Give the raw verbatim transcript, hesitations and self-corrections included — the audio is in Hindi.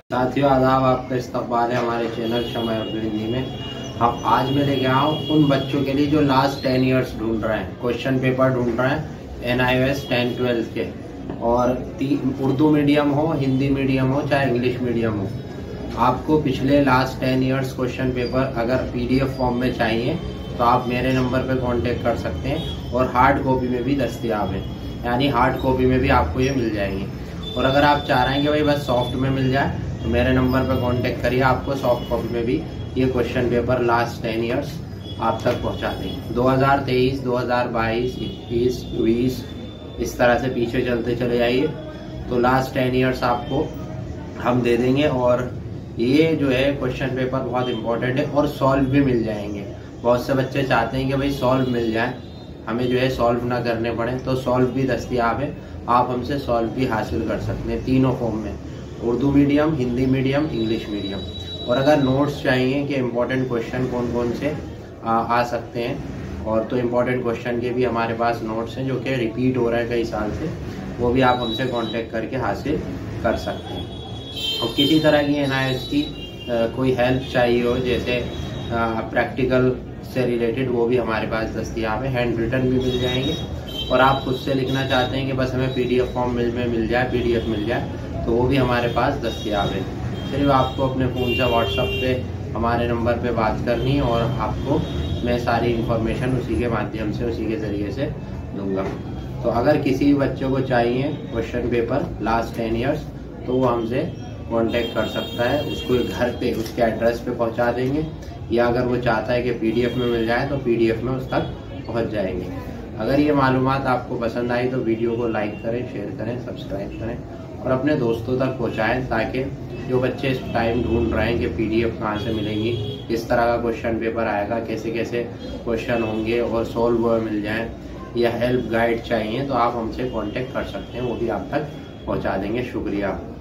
साथियों आदाब, आपका इस्तकबाल है हमारे चैनल शमा उर्दू हिंदी में। हम आज मैं लेके आया हूँ उन बच्चों के लिए जो लास्ट टेन इयर्स ढूंढ रहे हैं, क्वेश्चन पेपर ढूंढ रहे हैं N I S ten twelfth के, और उर्दू मीडियम हो, हिंदी मीडियम हो, चाहे इंग्लिश मीडियम हो। आपको पिछले last ten years question paper अगर पी डी एफ फॉर्म में चाहिए तो आप मेरे नंबर पर कॉन्टेक्ट कर सकते हैं, और हार्ड कॉपी में भी दस्तियाब है, यानी हार्ड कॉपी में भी आपको ये मिल जाएंगे। और अगर आप चाह रहे हैं कि भाई बस सॉफ्ट में मिल जाए तो मेरे नंबर पर कांटेक्ट करिए, आपको सॉफ्ट कॉपी में भी ये question paper last ten years आप तक पहुंचा देंगे। दो हज़ार तेईस, दो हज़ार बाईस, इक्कीस, बीस इस तरह से पीछे चलते चले जाइए तो लास्ट टेन इयर्स आपको हम दे देंगे। और ये जो है क्वेश्चन पेपर बहुत इंपॉर्टेंट है और सॉल्व भी मिल जाएंगे। बहुत से बच्चे चाहते हैं कि भाई सॉल्व मिल जाए, हमें जो है सॉल्व ना करने पड़े, तो सॉल्व भी दस्तियाब है, आप हमसे सॉल्व भी हासिल कर सकते हैं तीनों फॉर्म में, Urdu medium, Hindi medium, English medium. और अगर नोट्स चाहिए कि इम्पोर्टेंट क्वेश्चन कौन कौन से आ, आ सकते हैं, और तो इम्पोर्टेंट क्वेश्चन के भी हमारे पास नोट्स हैं जो कि रिपीट हो रहे हैं कई साल से, वो भी आप हमसे कांटेक्ट करके हासिल कर सकते हैं। और किसी तरह की एन आई एस की आ, कोई हेल्प चाहिए हो, जैसे प्रैक्टिकल से रिलेटेड, वो भी हमारे पास दस्तियाब है, हैंड रिटन भी मिल जाएंगे। और आप खुद से लिखना चाहते हैं कि बस हमें पी डी एफ फॉर्म मिल में मिल जाए, पी डी एफ मिल जाए, तो वो भी हमारे पास दस्तियाब है। सिर्फ आपको अपने फ़ोन से व्हाट्सएप पे हमारे नंबर पे बात करनी है, और आपको मैं सारी इन्फॉर्मेशन उसी के माध्यम से, उसी के ज़रिए से दूंगा। तो अगर किसी भी बच्चों को चाहिए question paper last ten years तो वो हमसे कांटेक्ट कर सकता है, उसको घर पे उसके एड्रेस पे पहुंचा देंगे, या अगर वो चाहता है कि पी डी एफ में मिल जाए तो पी डी एफ में उस तक पहुँच जाएंगे। अगर ये मालूमात आपको पसंद आई तो वीडियो को लाइक करें, शेयर करें, सब्सक्राइब करें और अपने दोस्तों तक पहुंचाएं, ताकि जो बच्चे इस टाइम ढूंढ रहे हैं कि पीडीएफ कहां से मिलेंगी, किस तरह का क्वेश्चन पेपर आएगा, कैसे कैसे क्वेश्चन होंगे और सॉल्व मिल जाएं, या हेल्प गाइड चाहिए तो आप हमसे कांटेक्ट कर सकते हैं, वो भी आप तक पहुंचा देंगे। शुक्रिया।